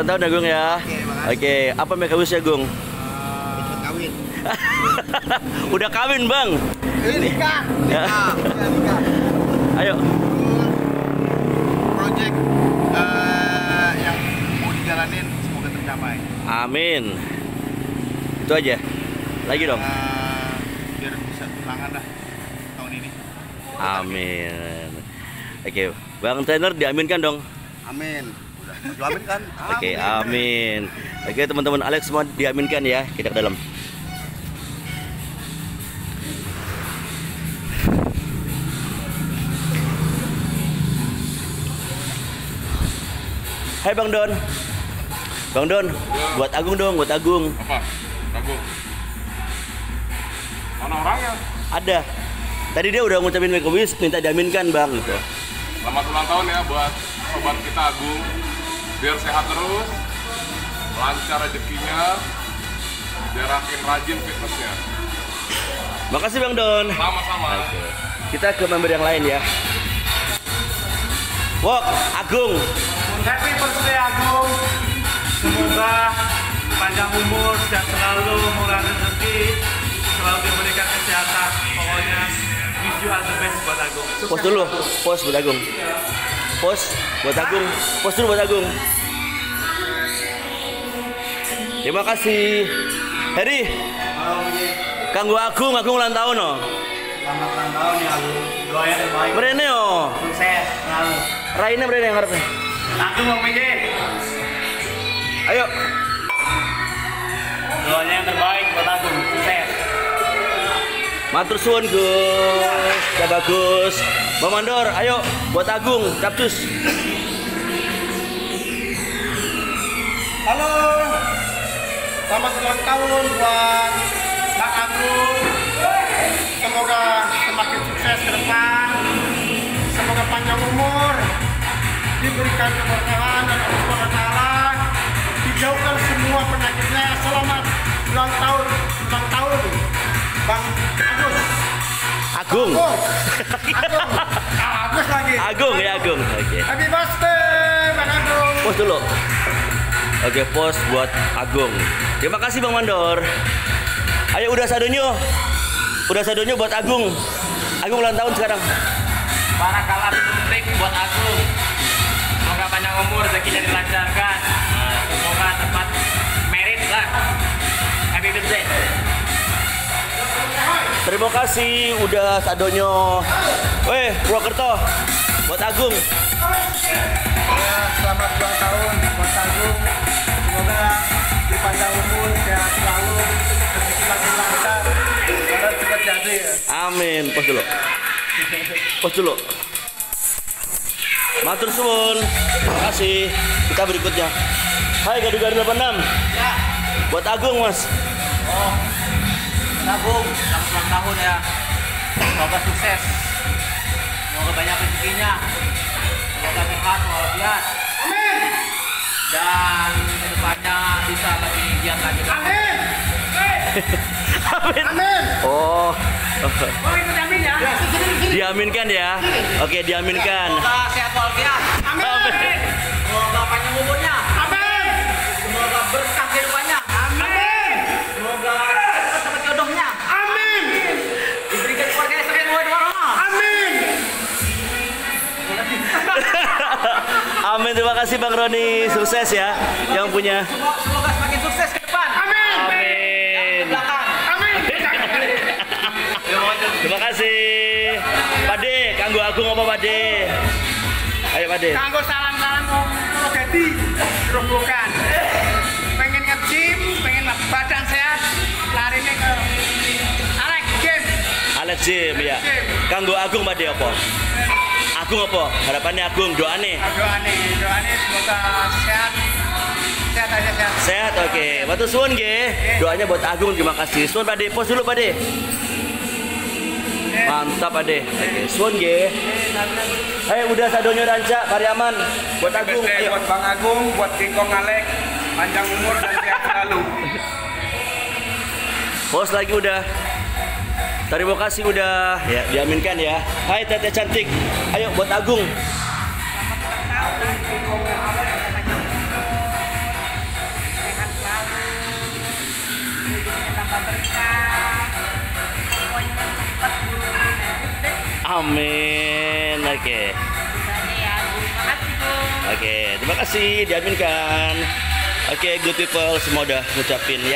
ulang tahun Agung ya. Oke, apa mereka wish ya Gung? Kawin. Udah kawin bang? Nikah. Nikah. Ayo. Project yang mau dijalanin semoga tercapai. Amin. Itu aja. Lagi dong. Biar bisa tulangan dah tahun ini. Amin. Oke, Bang trainer diaminkan dong. Amin. Udah diamin kan? Oke, amin. Oke, teman-teman Alex semua diaminkan ya. Kita ke dalam. Hai Bang Don. Bang Don, buat Agung dong, buat Agung. Apa? Agung. Mana orangnya? Ada. Tadi dia udah ngucapin make a wish, minta diaminkan Bang gitu. Selamat ulang tahun ya buat sobat kita Agung. Biar sehat terus, lancar rezekinya, biar makin rajin fitnessnya. Makasih Bang Don. Sama-sama. Kita ke member yang lain ya. Wok, Agung. Happy birthday Agung. Semoga panjang umur, sehat selalu, murah rezeki, selalu diberikan kesehatan. Pokoknya wish you all the best buat Agung. Pos dulu, pos buat Agung. Pos buat Agung. Pos dulu buat Agung. Terima kasih. Heri. Kanggo Agung ulang tahun no. Selamat ulang tahun ya Agung. Doain terbaik. Mrene yo. Sukses selalu. Raine mrene ngarepe. Agung mau mikir. Ayo. Doanya yang terbaik buat Agung. Sukses. Matur suwun Gus. Ya bagus. Bang Mandor, ayo buat Agung, capcus. Halo. Selamat ulang tahun buat Bang Agung. Semoga semakin sukses ke depan. Semoga panjang umur, diberikan keberkahan dan Allah Subhanahu wa Ta'ala, dijauhkan semua penyakitnya. Selamat ulang tahun Bang Agus. Agung. Agus lagi. Agung ya Agung. Oke. Happy birthday Bang Agung. Pos dulu. Oke, pos buat Agung. Terima kasih Bang Mandor. Ayo udah sadonyo. Udah sadonyo buat Agung. Agung ulang tahun sekarang. Para kalah trik buat Agung. Semoga panjang umur, rezekinya dilancarkan. Semoga tempat merit lah. Happy birthday. Terima kasih udah sadonyo. Weh, Purwokerto buat Agung. Ya, selamat ulang tahun buat Agung. Semoga dipanjang umur, sehat selalu, rezeki makin lancar, dan cepat jadi. Amin. Pos dulu. Pos dulu. Matur suwun. Terima kasih. Kita berikutnya. Hai Gaduh-Gaduh 86. Ya, Buat Agung, Mas. Agung, selamat ulang tahun ya. Semoga sukses. Semoga banyak rezekinya. Semoga sehat walafiat. Amin. Dan kedepannya bisa lebih giat lagi. Amin. Amin. Amin. Oh. Oh, itu jamin ya. Diaminkan ya. Oke, diaminkan. Semoga sehat walafiat. Amin. Semoga panjang umurnya. Amin. Semoga berkah kehidupannya. Amin. Semoga dapat jodohnya. Amin. Diberikan keluarga yang sehat warahmah. Amin. Amin. Terima kasih Bang Roni. Sukses ya yang punya. Semoga semakin sukses ke depan. Amin. Amin. Belakang. Amin. Terima kasih. Pade, kanggo Agung apa Pade? Ayo Pade. Kanggo salam-salam om Gedi, gerobokan. Pengen nge-gym, pengen badan sehat, larinya ke Alex Gym. Alex Jim ya. Kanggo Agung Pade apa? Agung apa? Harapannya Agung, doane. Doanya semoga sehat. Sehat aja sehat. Sehat, oke. Matur suwun nggih. Doanya buat Agung, terima kasih. Suwun Pade, pos dulu Pade. Mantap Pade. Oke, suwun nggih. Ayo udah sadonyo ranca Pariaman buat Agung. Ayo. Buat Bang Agung, buat Kingkong Alek, panjang umur dan sehat selalu. Pos lagi udah. Terima kasih udah ya diaminkan ya. Hai Teteh cantik. Ayo buat Agung. Amin. Oke. Oke, terima kasih diaminkan. Oke, good people semua udah ngucapin ya.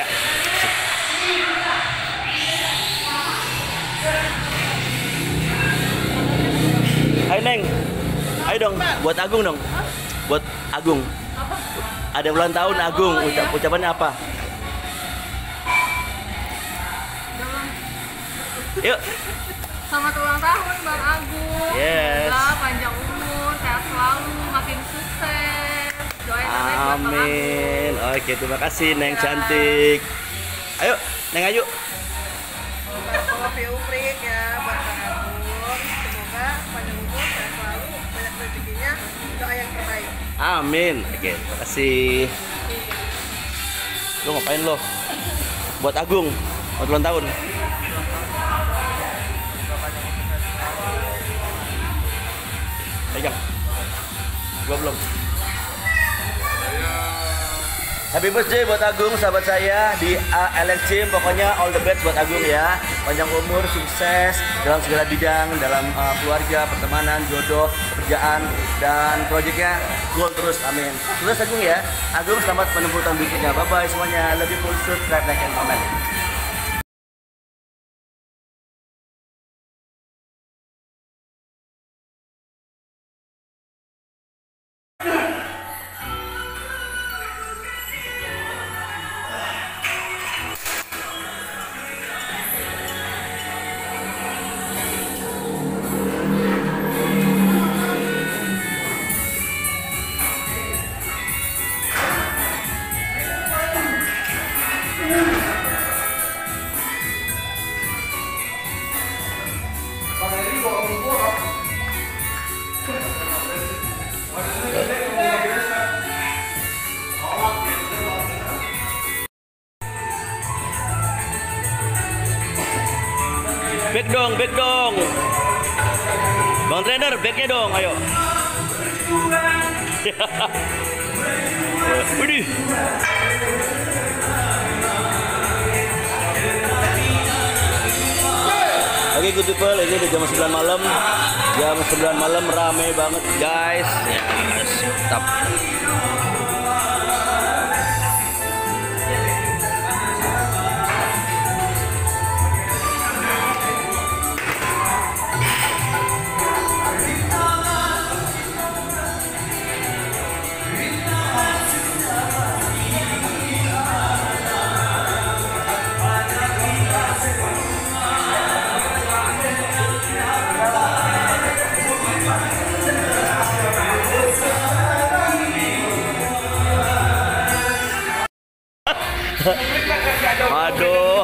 Hai Neng, ayo dong, buat Agung dong, buat Agung. Ada ulang tahun Agung, ucapannya apa? Yuk. Selamat ulang tahun Bang Agung. Yes. Semoga panjang umur, sehat selalu, makin sukses. Doain terbaik buat Bang Agung. Amin. Oke, terima kasih Neng cantik. Ayo, Neng ayo. Kopi uprik ya buat Bang Agung. Semoga panjang umur, sehat selalu, banyak rezekinya. Doa yang terbaik. Amin. Oke, terima kasih. Lo ngapain lo? Buat Agung, buat ulang tahun. Pegang. Gua belum. Happy birthday buat Agung, sahabat saya di ALX Gym. Pokoknya all the best buat Agung ya. Panjang umur, sukses dalam segala bidang, dalam keluarga, pertemanan, jodoh, pekerjaan, dan proyeknya goal terus. Amin. Sukses Agung ya. Agung selamat menempuh tahun berikutnya. Bye bye semuanya. Lebih full subscribe, like, and comment. Back dong. Bang trainer, backnya dong, ayo. Widih. Oke, good people, ini udah jam 9 malam. Jam 9 malam rame banget, guys. Ya, mantap. Aduh.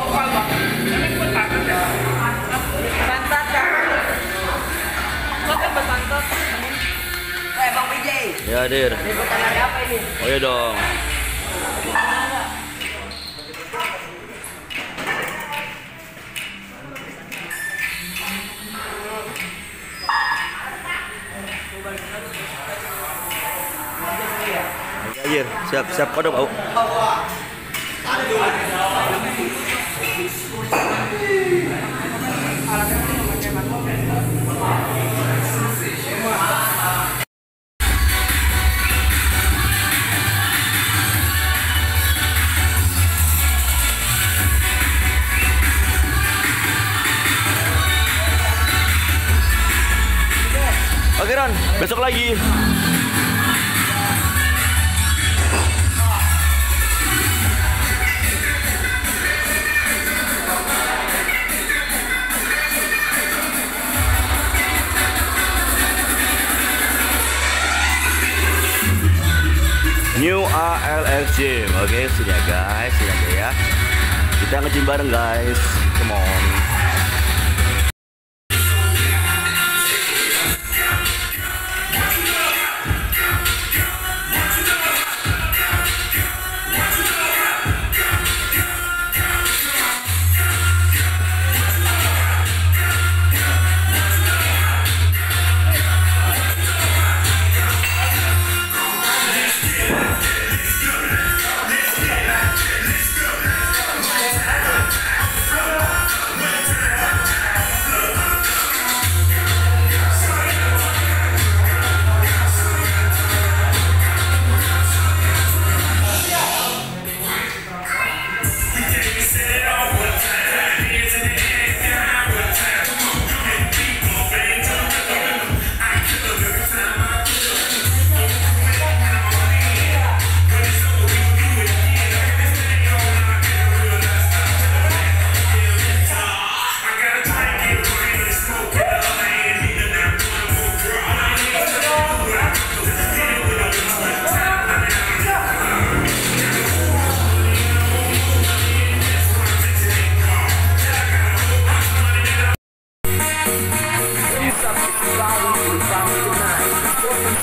Bang PJ. Ya, Dir. Ada apa ini? Oh iya dong. Anjir, siap kode bau. Oke Ron, besok lagi. New ALX Gym. Oke, sini ya guys, sini aja ya. Kita nge-gym bareng guys. Come on.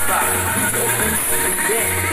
Pak. D.